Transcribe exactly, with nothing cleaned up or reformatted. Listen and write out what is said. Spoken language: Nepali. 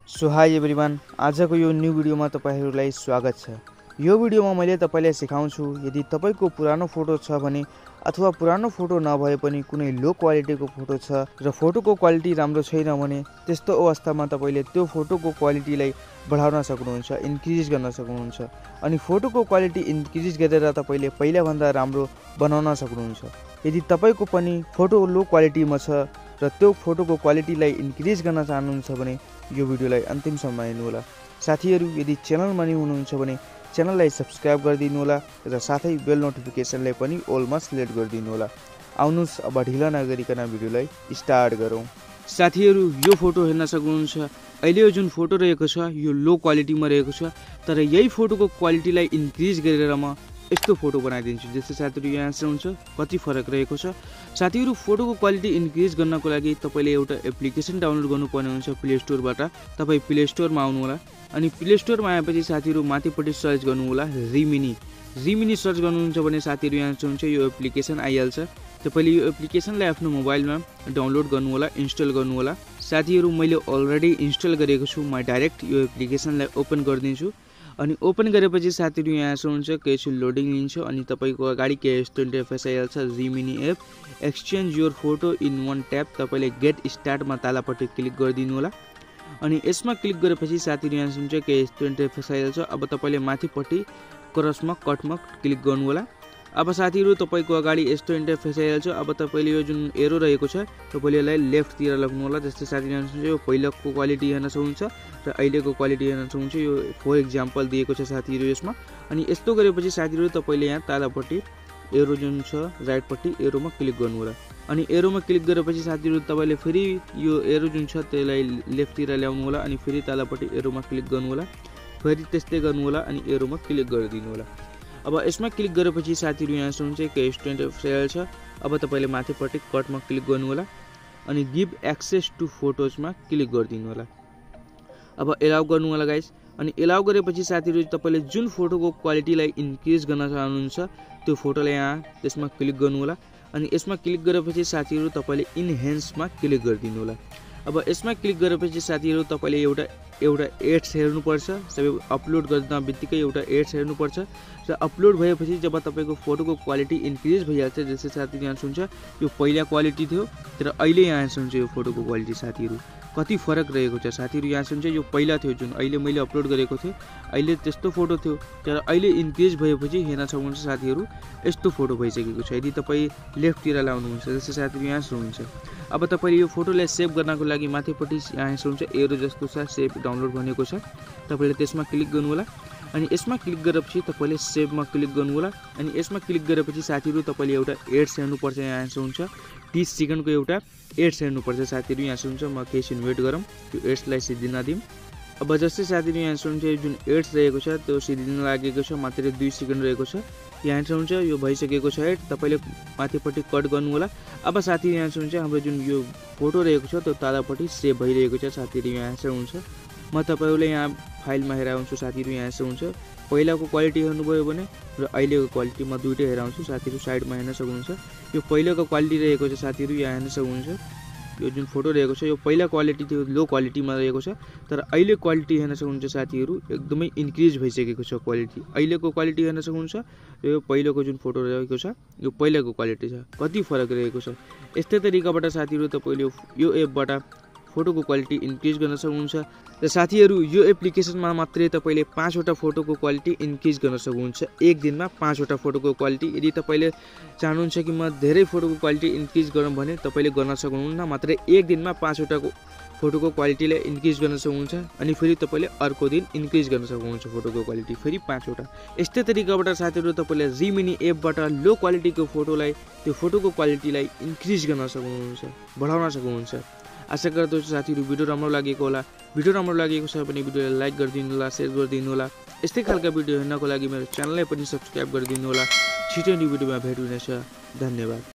सो हाई एभ्रिवान, आजको यो न्यू भिडियोमा तपाईहरुलाई स्वागत छ। यो भिडियोमा मैले तपाईलाई सिकाउँछु यदि तपाईको पुरानो फोटो छ भने अथवा पुरानो फोटो नभए पनि कुनै लो क्वालिटीको फोटो छ र फोटोको क्वालिटी राम्रो छैन भने त्यस्तो अवस्थामा तपाईले त्यो फोटोको क्वालिटीलाई बढाउन सक्नुहुन्छ, इन्क्रिज गर्न सक्नुहुन्छ अनि फोटोको क्वालिटी इन्क्रिज गरेर तपाईले पहिला भन्दा राम्रो बनाउन सक्नुहुन्छ। यदि तपाईको पनि फोटो लो क्वालिटीमा छ र त्यो फोटोको क्वालिटीलाई इन्क्रिज गर्न चाहनुहुन्छ भने यो भिडियोलाई अन्तिमसम्म हेर्नु होला। साथीहरु, यदि च्यानलमा नयाँ हुनुहुन्छ भने च्यानललाई सब्स्क्राइब गरिदिनु होला र साथै बेल नोटिफिकेसनलाई पनि ऑलमा सिलेक्ट गरिदिनु होला। आउनुस् अब ढिला नगरिकन भिडियोलाई स्टार्ट गरौँ। साथीहरु, यो फोटो हेर्न सक्नुहुन्छ। अहिले यो जुन फोटो रहेको छ यो लो क्वालिटीमा रहेको छ, तर यही फोटोको क्वालिटीलाई इन्क्रिज गरेर म यस्तो फोटो बनाइदिन्छु। जस्तै साथीहरु यहाँ हुन्छ कति फरक रहेको छ। साथीहरु, फोटोको क्वालिटी इन्क्रिज गर्नको लागि तपाईले एउटा एप्लिकेसन डाउनलोड गर्नुपर्ने हुन्छ प्ले स्टोरबाट। तपाई प्ले स्टोरमा आउनु होला अनि प्ले स्टोरमा आएपछि साथीहरु माथिपट्टि सर्च गर्नु होला रिमिनी। रिमिनी सर्च गर्नुहुन्छ भने साथीहरु यहाँ हुन्छ यो एप्लिकेसन आइहाल्छ। तपाईले यो एप्लिकेसनलाई आफ्नो मोबाइलमा डाउनलोड गर्नु होला, इन्स्टल गर्नु होला। साथीहरु, मैले अलरेडी इन्स्टल गरेको छु। म डाइरेक्ट यो एप्लिकेसनलाई ओपन गरिदिन्छु अनि ओपन गरेपछि साथीहरु यहाँ हुन्छ केही लोडिङ लिन्छ अनि तपाईको अगाडि के यस्तो इन्टरफेस आइहाल्छ। Remini app exchange your photo in one tap. तपाईले गेट स्टार्टमा तालापट्टि क्लिक गरिदिनु होला अनि यसमा क्लिक गरेपछि साथीहरु यहाँ हुन्छ के यस्तो इन्टरफेस आइहाल्छ। अब तपाईले माथिपट्टि क्रसमा कटमा क्लिक गर्नु होला। अब साथीहरु तपाईको अगाडि यस्तो इन्टरफेस आइहाल्छ। अब तपाईले यो जुन एरो रहेको छ तपाईले यसलाई लेफ्टतिर लग्नु होला। जस्तै साथीहरु यहाँ हुन्छ यो पहिलाको क्वालिटी हेर्न सक्नुहुन्छ र अहिलेको क्वालिटी हेर्न सक्नुहुन्छ। यो फर एक्जाम्पल दिएको छ साथीहरु यसमा। अनि यस्तो गरेपछि साथीहरु तपाईले यहाँ तालापट्टि एरो जुन छ राइटपट्टि एरोमा क्लिक गर्नु होला अनि एरोमा क्लिक गरेपछि साथीहरु तपाईले फेरि यो एरो जुन छ त्यसलाई लेफ्टतिर ल्याउनु होला अनि फेरि तालापट्टि एरोमा क्लिक गर्नु होला, फेरि त्यस्तै गर्नु होला अनि एरोमा क्लिक गरिदिनु होला। अब यसमा क्लिक गरेपछि साथीहरु यहाँ हुन्छ के स्टुडेन्ट फाइल छ। अब तपाईले माथिपट्टि कटमा क्लिक गर्नु होला अनि गिभ एक्सेस टु फोटोजमा क्लिक गरिदिनु होला। अब एलाउ गर्नु होला गाइस अनि एलाउ गरेपछि साथीहरु तपाईले जुन फोटोको क्वालिटीलाई इन्क्रिज गर्न चाहनुहुन्छ त्यो फोटोलाई यहाँ त्यसमा क्लिक गर्नु होला अनि यसमा क्लिक गरेपछि साथीहरु तपाईले इन्हान्समा क्लिक गरिदिनु होला। अब यसमा क्लिक गरेपछि साथीहरु तपाईले एउटा एउटा एड्स हेर्नु पर्छ। सबै अपलोड गर्दा बित्तिकै एउटा एड्स हेर्नु पर्छ र अपलोड भएपछि जब तपाईको फोटोको क्वालिटी इन्क्रिज भइहाल्छ। जस्तै साथीहरु यहाँ हुन्छ यो पहिला क्वालिटी थियो तर अहिले यहाँ हुन्छ यो फोटोको क्वालिटी साथीहरु कति फरक रहेको छ। साथीहरु यहाँ हुन्छ यो पहिला थियो जुन अहिले मैले अपलोड गरेको थिएँ अहिले त्यस्तो फोटो थियो तर अहिले इन्क्रिज भएपछि हेर्न सक्नुहुन्छ साथीहरु यस्तो फोटो भइसकेको छ। यदि तपाई लेफ्टतिर लाउनुहुन्छ जस्तै साथीहरु यहाँ हुन्छ। अब तपाईले यो फोटोलाई सेभ गर्नको लागि माथिपट्टि यहाँ हुन्छ एरो जस्तो छ सेभ डाउनलोड भनेको छ। तपाईले त्यसमा क्लिक गर्नु होला अनि यसमा क्लिक गरेपछि तपाईले सेभमा क्लिक गर्नु होला अनि यसमा क्लिक गरेपछि साथीहरु तपाईले एउटा एड्स हेर्नु पर्छ। यहाँ हुन्छ तीस सेकेन्डको एउटा एड्स हेर्नु पर्छ साथीहरु यहाँ हुन्छ। म केही छिन वेट गरौँ त्यो एड्सलाई सिद्धिन दिउँ। अब जस्तै साथीहरु यहाँ हुन्छ जुन एड्स रहेको छ त्यो सिद्धिन लागेको छ, मात्र दुई सेकेन्ड रहेको छ। यहाँ हुन्छ यो भइसकेको छ एड। तपाईले माथिपट्टि कट गर्नु होला। अब साथीहरु यहाँ हुन्छ हाम्रो जुन यो फोटो रहेको छ त्यो तालापट्टि सेभ भइरहेको छ साथीहरु यहाँ हुन्छ। म तपाईहरुले यहाँ फाइलमा हेराउँछु साथीहरु यहाँ हुन्छ। पहिलाको क्वालिटी हेर्नुभयो भने र अहिलेको क्वालिटी म दुईटै हेराउँछु साथीहरु। साइडमा हेर्न सक्नुहुन्छ यो पहिलाको क्वालिटी रहेको छ साथीहरु यहाँ हेर्न सक्नुहुन्छ। यो जुन फोटो रहेको छ यो पहिला क्वालिटी थियो लो क्वालिटीमा रहेको छ तर अहिले क्वालिटी हेर्न सक्नुहुन्छ साथीहरु एकदमै इन्क्रिज भइसकेको छ क्वालिटी। अहिलेको क्वालिटी हेर्न सक्नुहुन्छ यो पहिलाको जुन फोटो रहेको छ यो पहिलाको क्वालिटी छ कति फरक रहेको छ। यस्तै तरिकाबाट साथीहरु तपाईले यो एपबाट फोटोको क्वालिटी इन्क्रिज गर्न सक्नुहुन्छ। र साथीहरु यो एप्लिकेसनमा मात्रै तपाईले पाँचवटा फोटोको क्वालिटी इन्क्रिज गर्न सक्नुहुन्छ। एक दिनमा पाँचवटा फोटोको क्वालिटी। यदि तपाईले चाहनुहुन्छ कि म धेरै फोटोको क्वालिटी इन्क्रिज गरौँ भने तपाईले गर्न सक्नुहुन्न। मात्र एक दिनमा पाँचवटा फोटोको क्वालिटीलाई इन्क्रिज गर्न सक्नुहुन्छ अनि फेरि तपाईले अर्को दिन इन्क्रिज गर्न सक्नुहुन्छ फोटोको क्वालिटी फेरि पाँचवटा। यस्तै तरिकाबाट साथीहरु तपाईले रिमिनी एपबाट लो क्वालिटीको फोटोलाई त्यो फोटोको क्वालिटीलाई इन्क्रिज गर्न सक्नुहुन्छ, बढाउन सक्नुहुन्छ। आशा गर्दछु साथीहरु भिडियो राम्रो लागेको होला। भिडियो राम्रो लागेको छ भने भिडियोलाई लाइक गरिदिनु होला, शेयर गरिदिनु होला। यस्तै खालका भिडियो हेर्नको लागि मेरो च्यानललाई पनि सब्स्क्राइब गरिदिनु होला। छिटै नै भिडियोमा भेट हुनेछ। धन्यवाद।